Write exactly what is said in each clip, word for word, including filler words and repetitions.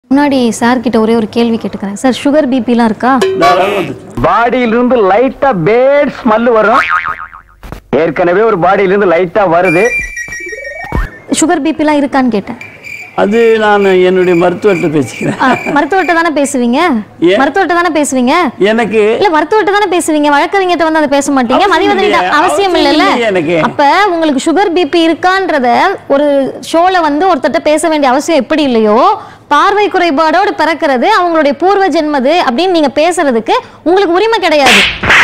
முன்னாடி சார் கிட்ட ஒரே ஒரு கேள்வி கேட்டுக்கிறேன் சார். சுகர் பிபிலாம் இருக்கா? பாடியில இருந்து லைட்டா பேட் ஸ்மெல் வரும். ஏற்கனவே ஒரு பாடியில இருந்து லைட்டா வருது. சுகர் பிபிலாம் இருக்கான்னு கேட்டேன். அது நான் என்னுடைய மருத்துவர்கிட்ட பேசிக்கிறேன். மருத்துவர்கிட்ட தானே பேசுவீங்க? மருத்துவர்கிட்ட தானே பேசுவீங்க? எனக்கு இல்ல மருத்துவர்கிட்ட தானே பேசுவீங்க, வழக்கறிஞர்கிட்ட வந்து அதை பேச மாட்டீங்க. மதிவதனிட்ட அவசியம் இல்லைல்ல. அப்ப உங்களுக்கு சுகர் பிபி இருக்கான்றத ஒரு ஷோல வந்து ஒருத்தட்ட பேச வேண்டிய அவசியம் எப்படி இல்லையோ, பார்வை குறைபாடோடு பிறக்கிறது அவங்களுடைய பூர்வ ஜென்மது அப்படின்னு நீங்க பேசுறதுக்கு உங்களுக்கு உரிமை கிடையாது.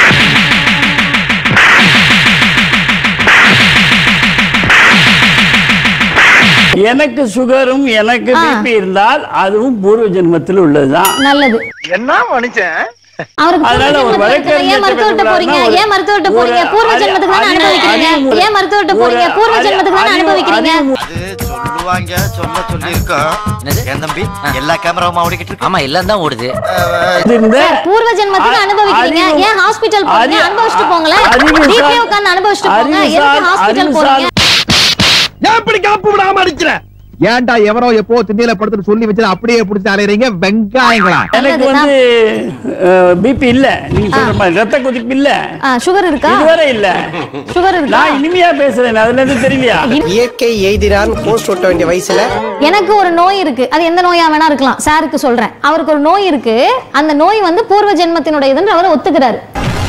எனக்கு சுகரும் எனக்கு பிபி இருந்தால் அதுவும் பூர்வ ஜென்மத்தில் உள்ளதுதான். நல்லது. என்ன மனுஷன் அதனால ஒரு வழக்கறிஞர் ஏன் மருத்துவர்கிட்ட போறீங்க? ஏன் மருத்துவர்கிட்ட போறீங்க? பூர்வ ஜென்மத்துக்கு தான அனுபவிக்கிறீங்க. ஏன் மருத்துவர்கிட்ட போறீங்க? பூர்வ ஜென்மத்துக்கு தான அனுபவிக்கிறீங்க. சொல்லுவாங்க, சொல்ல சொல்லி இருக்கோம். என் தம்பி எல்லா கேமராவும் ஓடிக்கிட்டு இருக்கு. ஆமா எல்லாம் தான் ஓடுது. பூர்வ ஜென்மத்துக்கு அனுபவிக்கிறீங்க. ஏன் ஹாஸ்பிடல் போறீங்க? அனுபவிச்சிட்டு போங்களே. டிபிஓ கான அனுபவிச்சிட்டு போங்க. எதுக்கு ஹாஸ்பிடல் போறீங்க? ஏன் இப்படி காப்பு விடாம அடிக்கிற? ஏன்டா எவரோ எப்போ திண்ணையில படுத்துட்டு சொல்லி வச்சு அப்படியே பிடிச்சி அலையறீங்க வெங்காயங்களா? எனக்கு வந்து பிபி இல்ல, நீங்க சொல்ற மாதிரி ரத்த கொதிப்பு இல்ல. சுகர் இருக்கா? இதுவரை இல்ல. சுகர் இருக்கா? நான் இனிமையா பேசுறேன், அதுல இருந்து தெரியலையா? இயற்கை எய்திரான் போஸ்ட் ஓட்ட வேண்டிய வயசுல எனக்கு ஒரு நோய் இருக்கு. அது எந்த நோயா வேணா இருக்கலாம். சாருக்கு சொல்றேன், அவருக்கு ஒரு நோய் இருக்கு. அந்த நோய் வந்து பூர்வ ஜென்மத்தினுடையதுன்னு அவர் ஒத்துக்கிறாரு.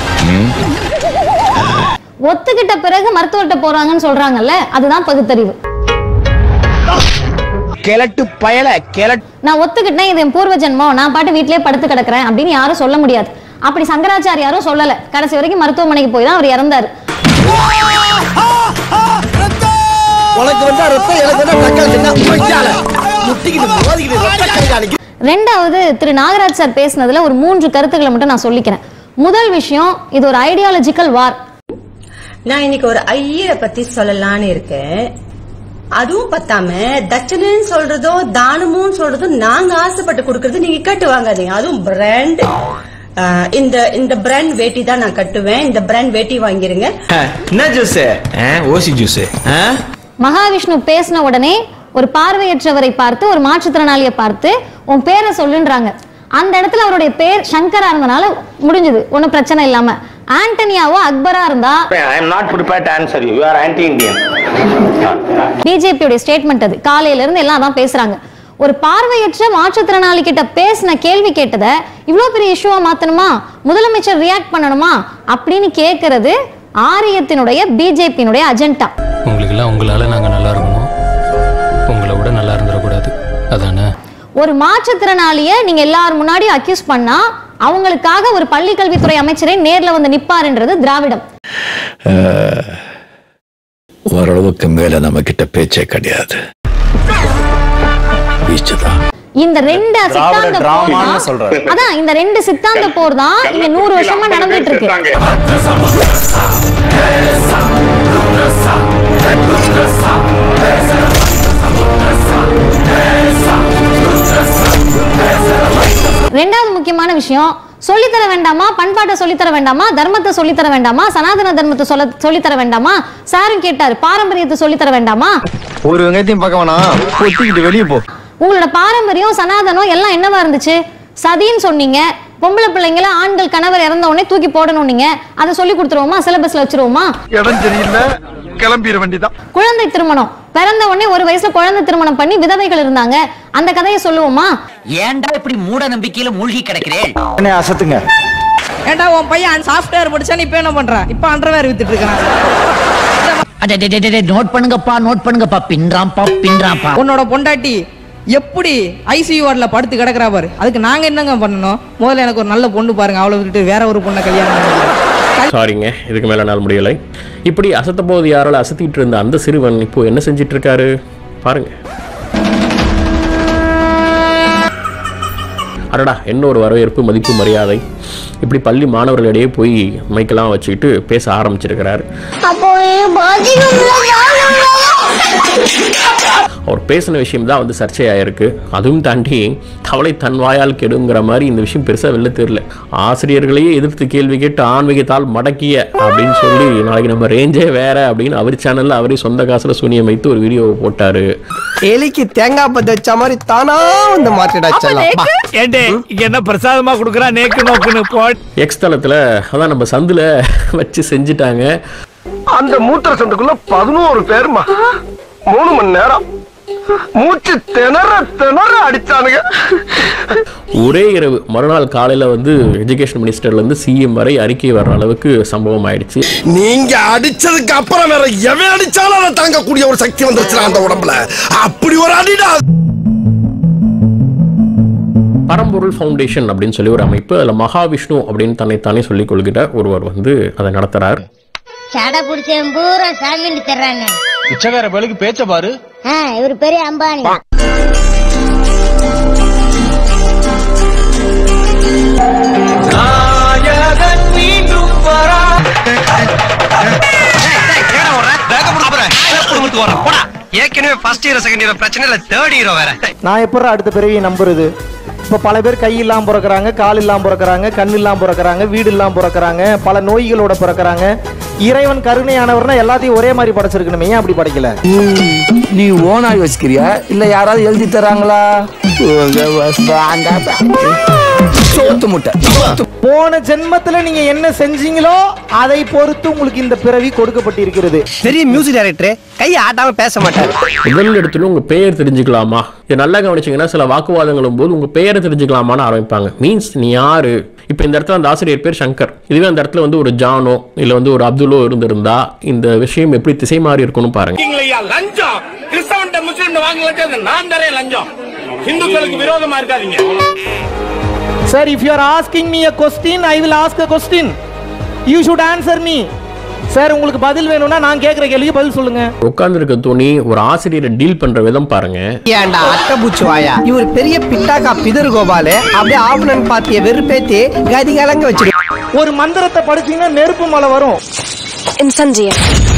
ஒத்துக்கிட்ட பிறகு மருத்துவர்கிட்ட போறாங்கன்னு சொல்றாங்கல்ல, அதுதான் பகுத்தறிவு. கேலட்டு பயல கேலட் நான் ஒத்துக்கிட்டேன், இது என் பூர்வ ஜென்மம், நான் பாட்டு வீட்டிலே படுத்து கிடக்குறேன் அப்படின்னு யாரும் சொல்ல முடியாது. அப்படி சங்கராச்சாரியாரும் சொல்லல. கடைசி வரைக்கும் மருத்துவமனைக்கு போய் தான் அவர் இறந்தாரு. ரெண்டாவது, திரு நாகராஜ் சார் பேசினதுல ஒரு மூன்று கருத்துக்களை மட்டும் நான் சொல்லிக்கிறேன். முதல் விஷயம், இது ஒரு ஐடியாலஜிக்கல் வார். நான் இன்னைக்கு ஒரு ஐயரை பத்தி சொல்லலான்னு இருக்கேன். அதுவும் பத்தாம தட்சணைன்னு சொல்றதும் தானமும் சொல்றதும் நாங்க ஆசைப்பட்டு கொடுக்கறது நீங்க கட்டு வாங்காதீங்க. அதுவும் பிராண்ட். இந்த இந்த பிராண்ட் வேட்டி தான் நான் கட்டுவேன். இந்த பிராண்ட் வேட்டி வாங்கிருங்க. என்ன ஜூஸ்? ஓசி ஜூஸ். மகாவிஷ்ணு பேசின உடனே ஒரு பார்வையற்றவரை பார்த்து, ஒரு மாற்றுத்திறனாளியை பார்த்து உன் பேரை சொல்லுன்றாங்க. அந்த இடத்துல அவருடைய பேர் சங்கரா இருந்தனால முடிஞ்சது, ஒன்னும் பிரச்சனை இல்லாம. ஆண்டனியாவோ அக்பரா இருந்தா I am not prepared to answer you. You are anti-Indian. பிஜேபியோட ஸ்டேட்மெண்ட் அது. காலையில இருந்து எல்லாம் அதான் பேசுறாங்க. ஒரு பார்வையற்ற மாற்றுத்திறனாளி கிட்ட பேசின கேள்வி கேட்டத இவ்வளவு பெரிய இஷ்யூவா மாத்தணுமா, முதலமைச்சர் ரியாக்ட் பண்ணணுமா அப்படின்னு கேட்கறது ஆரியத்தினுடைய பிஜேபியினுடைய அஜெண்டா. உங்களுக்கு எல்லாம் உங்களால நாங்க நல்லா இருக்கணும், உங்களை விட நல்லா இருந்துடக்கூடாது, அதானே? ஒரு மாற்றுத்திறனாளிய நீங்க எல்லாரும் முன்னாடி அக்யூஸ் பண்ணா அவங்களுக்காக ஒரு பள்ளி கல்வித்துறை அமைச்சரே நேர்ல வந்து நிப்பாருன்றது திராவிடம். ஓரளவுக்கு மேல நம்ம கிட்ட பேச்சே கிடையாது. இந்த ரெண்டு சித்தாந்த போர், அதான் இந்த ரெண்டு சித்தாந்த போர் தான் இங்க நூறு வருஷமா நடந்துட்டு இருக்கு. ரெண்டாவது முக்கியமான விஷயம், சொல்லித்தர வேண்டாமா, பண்பாட்டை சொல்லித்தர வேண்டாமா, தர்மத்தை சொல்லித்தர வேண்டாமா, சனாதன தர்மத்தை சொல்ல சொல்லித்தர வேண்டாமா? சாரும் கேட்டாரு, பாரம்பரியத்தை சொல்லித்தர வேண்டாமா? ஒரு வெங்காயத்தையும் பார்க்க வேணாம், பொத்திக்கிட்டு வெளியே போ. உங்களோட பாரம்பரியம் சனாதனம் எல்லாம் என்னவா இருந்துச்சு? சதின்னு சொன்னீங்க. பொம்பளை பிள்ளைங்கள ஆண்கள் கணவர் இறந்த உடனே தூக்கி போடணும். நீங்க அதை சொல்லி கொடுத்துருவோமா? சிலபஸ்ல வச்சிருவோமா? இடம் தெரியல, கிளம்பிட வேண்டியதான். குழந்தை திருமணம், பிறந்த உடனே ஒரு வயசுல குழந்தை திருமணம் பண்ணி விதவைகள் இருந்தாங்க, அந்த கதையை சொல்லுவோமா? ஏன்டா இப்படி மூட நம்பிக்கையில மூழ்கி கிடக்கிறேன்? என்ன அசத்துங்க? ஏண்டா உன் பையன் சாஃப்ட்வேர் படிச்சா நீ இப்ப என்ன பண்ற? இப்ப அண்டர்வேர் வித்துட்டு இருக்கான். நோட் பண்ணுங்கப்பா, நோட் பண்ணுங்கப்பா, பின்றாம்பா பின்றாம்பா. உன்னோட பொண்டாட்டி எப்படி ஐசியூ வார்டுல படுத்து கிடக்குறா பாரு, அதுக்கு நாங்க என்னங்க பண்ணணும்? முதல்ல எனக்கு ஒரு நல்ல பொண்ணு பாருங்க, அவளை விட்டுட்டு வேற ஒரு பொண்ணை கல்யாணம். சாரிங்க, இதுக்கு மேல நாள் முடியலை. இப்படி அசத்த போது யாரால அசத்திட்டு இருந்த அந்த சிறுவன் இப்போ என்ன செஞ்சிட்டு இருக்காரு பாருங்க. அடடா, என்ன ஒரு வரவேற்பு, மதிப்பு, மரியாதை. இப்படி பள்ளி மாணவர்களிடையே போய் மைக்கெல்லாம் வச்சுக்கிட்டு பேச ஆரம்பிச்சிருக்கிறாரு. அவர் பேசின விஷயம் தான் வந்து சர்ச்சையாயிருக்கு. அதுவும் தாண்டி தவளை தன் வாயால் கெடுங்கிற மாதிரி இந்த விஷயம் பெருசாக வெளில தெரியல. ஆசிரியர்களையே எதிர்த்து கேள்வி கேட்டு ஆன்மீகத்தால் மடக்கிய அப்படின்னு சொல்லி நாளைக்கு நம்ம ரேஞ்சே வேற அப்படின்னு அவர் சேனல்ல அவரே சொந்த காசுல சூனியம் வைத்து ஒரு வீடியோ போட்டாரு. எலிக்கு தேங்காய் பத்த வச்ச மாதிரி தானா வந்து மாற்றிடாச்சலாம். என்ன பிரசாதமா குடுக்குறா நேக்கு நோக்குன்னு போ. எக்ஸ் தளத்துல அதான் நம்ம சந்துல வச்சு செஞ்சுட்டாங்க. அந்த மூத்திர சந்துக்குள்ள பதினோரு பேருமா மூணு மணி நேரம் மூச்சு திணற திணற அடிச்சானுங்க. ஒரே இரவு மறுநாள் காலையில வந்து எஜுகேஷன் மினிஸ்டர்ல இருந்து சிஎம் வரை அறிக்கை வர்ற அளவுக்கு சம்பவம் ஆயிடுச்சு. நீங்க அடிச்சதுக்கு அப்புறம் வேற எவன் அடிச்சாலும் அதை தாங்கக்கூடிய ஒரு சக்தி வந்துருச்சு அந்த உடம்புல. அப்படி ஒரு அடிடா. பரம்பொருள் ஃபவுண்டேஷன் அப்படின்னு சொல்லி ஒரு அமைப்பு, அதுல மகாவிஷ்ணு அப்படின்னு தன்னைத்தானே சொல்லிக் கொள்கிற ஒருவர் வந்து அதை நடத்துறார். சடை பிடிச்சவன் பூரா சாமின்னு தர்றாங்க. பிச்சைக்கார பேருக்கு பேச்ச பாரு. இவரு பெரிய அம்பானி. ஏற்கனவே ஃபர்ஸ்ட் இயர் செகண்ட் இயர் பிரச்சனை இல்ல, தேர்ட் இயர் வேற. நான் எப்பறம் அடுத்த பிறவியை நம்புறது? இப்ப பல பேர் கை இல்லாம பிறக்கிறாங்க, கால் இல்லாம பிறக்கிறாங்க, கண் இல்லாம பிறக்கிறாங்க, வீடு இல்லாம பிறக்கிறாங்க, பல நோய்களோட பிறக்கிறாங்க. இறைவன் கருணையானவர்னா எல்லாத்தையும் ஒரே மாதிரி படைச்சிருக்கணுமே, ஏன் அப்படி படைக்கல? நீ ஓனா யோசிக்கிறியா இல்ல யாராவது எழுதி தராங்களா? போன ஜென்மத்துல நீங்க என்ன செஞ்சீங்களோ அதை பொறுத்து உங்களுக்கு இந்த பிறவி கொடுக்கப்பட்டிருக்கிறது. பெரிய மியூசிக் டைரக்டர் கையை ஆட்டாம பேச மாட்டாரு. முதல் இடத்துல உங்க பெயர் தெரிஞ்சுக்கலாமா? இது நல்லா கவனிச்சீங்கன்னா சில வாக்குவாதங்களும் போது உங்க பெயரை தெரிஞ்சுக்கலாமான்னு ஆரம்பிப்பாங்க. மீன்ஸ் நீ யாரு? இப்ப இந்த இடத்துல அந்த ஆசிரியர் பேர் சங்கர், இதுவே அந்த இடத்துல வந்து ஒரு ஜானோ இல்ல வந்து ஒரு அப்துல்லோ இருந்திருந்தா இந்த விஷயம் எப்படி திசை மாறி இருக்கணும் பாருங்க. லஞ்சம் கிறிஸ்தவன் முஸ்லிம் வாங்கல, நான் தரேன் லஞ்சம். இந்துக்களுக்கு விரோதமா இருக்காதீங்க. Sir, if you are asking me a question, I will ask a question. You should answer me. Sir, உங்களுக்கு பதில் வேணும்னா நான் கேக்குற கேள்விக்கு பதில் சொல்லுங்க. உட்கார்ந்து இருக்க தோனி ஒரு ஆசிரியரை டீல் பண்ற விதம் பாருங்க. ஏண்டா அட்டபூச்சி வாயா, இவர் பெரிய பிட்டாக்கா பிதர் கோபால அப்படியே ஆபனன் பாத்திய வெறுப்பேத்தி கதி கலங்க வச்சிரு. ஒரு மந்திரத்தை படிச்சீங்கன்னா நெருப்பு மலை வரும். இன்சென்டியா.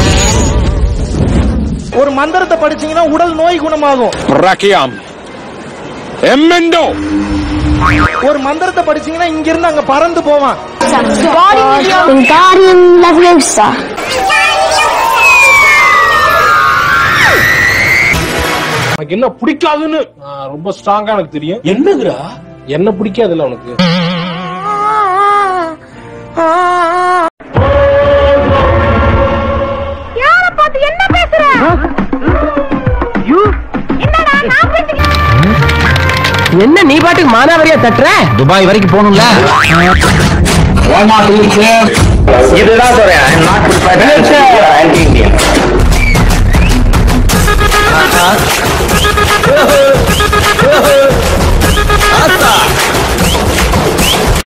ஒரு மந்திரத்தை படிச்சீங்கன்னா உடல் நோய் குணமாகும். ரக்கியாம் எம்மெண்டோ. ஒரு மந்திரத்தை படிச்சீங்கன்னா இங்க இருந்து அங்க பறந்து போவான். எனக்கு என்ன பிடிக்காதுன்னு ரொம்ப ஸ்ட்ராங்கா எனக்கு தெரியும். என்னதுடா என்ன பிடிக்காதுல்ல உனக்கு? யார பார்த்து என்ன பேசுற? என்ன நீ பாட்டுக்கு மானாவரியா தட்டுற? துபாய் வரைக்கும் போகணும்ல. இதுதான் சொல்றேன், நாட்